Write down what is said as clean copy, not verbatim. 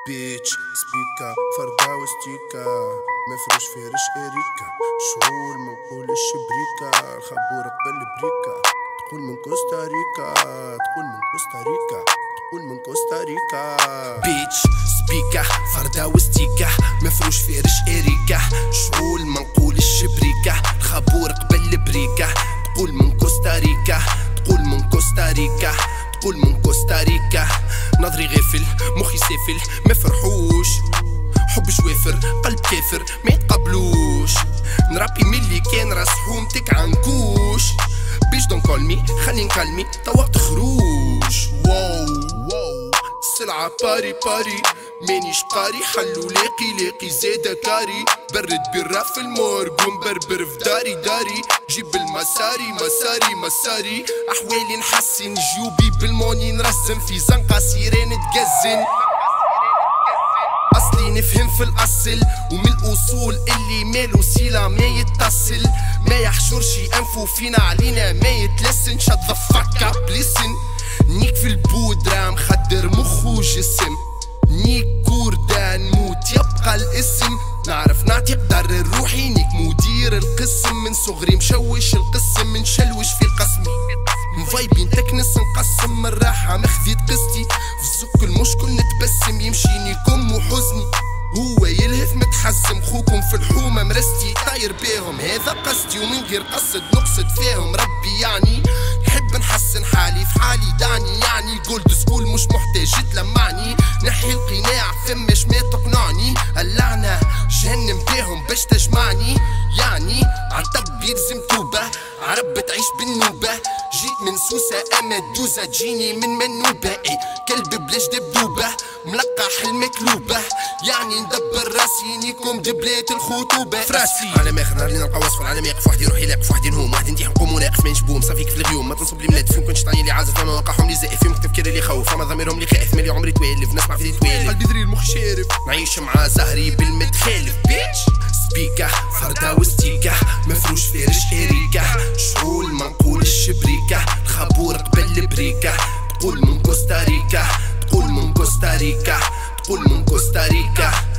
بيتش سبيكا فردة وستيكا مفروش فارش اريكا شعول منقول الشبريكا الخبور قبل بريكا تقول من كوستاريكا تقول من كوستاريكا تقول من كوستاريكا بيتش سبيكا فردة وستيكا مفروش فارش اريكا شعول منقول الشبريكا الخبور قبل بريكا تقول من كوستاريكا تقول من كوستاريكا تقول من كوستاريكا نظري غافل مخي سافل ما فرحوش حب شوافر قلب كافر ما يتقبلوش نربي ملي كان راس حومتك عنكوش بيش دون كولمي خلي نكلمي توا تخروج واو واو السلعة باري باري مانيش قاري حلو لاقي زادا كاري برد برا في المورج ومبربر في داري جيب المساري مساري احوالي نحسن جيوبي بالموني نرسم في زنقة سيران تجزن اصلي نفهم في الاصل ومن الاصول اللي مالو سيلا ما يتصل ما يحشرش انفو فينا علينا ما يتلسن شد ذا فاك اب ليسن نيك في البودرة مخدر مخو جسم نيك كوردان موت يبقى الاسم نعرف نعطي قدر روحي نيك مدير القسم من صغري مشوش القسم منشلوش في قسمي مفايبين تكنس نقسم من راحة مخذيت قصتي في الزك المشكل نتبسم يمشيني كم وحزني هو يلهث متحزم خوكم في الحومة مرستي طاير بيهم هذا قصدي ومن غير قصد نقصد فيهم ربي يعني نحب نحسن حالي في حالي داني يعني جولد سكول مش محتاج تلمعني نحي القناع فمش ما تقنعني اللعنة جهنم بيهم باش تجمعني يعني عالطب يلزم توبة عرب تعيش بالنوبة جيت من سوسة اما دوزة تجيني من منوبة اي كلب بلاش دبدوبة ملقح المكلوبة يعني ندبر راسي نيكم دبلات الخطوبة فراسي على ما خنار لينا نلقى وصف العالم يقف وحدي يروح يلاقف وحدي نهوم واحد انتي نقوم وناقف ما نشبوم صافيك في الغيوم ما تنصب لي ملاد فيهم كنتش طاني لي عازف فما وقعهم لي زائف فيهم تفكيري اللي يخوف فما ضميرهم اللي خائف ملي عمري توالف نسمع في توالف قلبي دري المخ شارف نعيش مع زهري بالمتخالف بيتش سبيكا فردة وستيكا مفروش فارش اريكا شعول منقول الشبريكا الخبور قبل بريكا تقول من كوستاريكا تقول من كوستاريكا تقول من كوستاريكا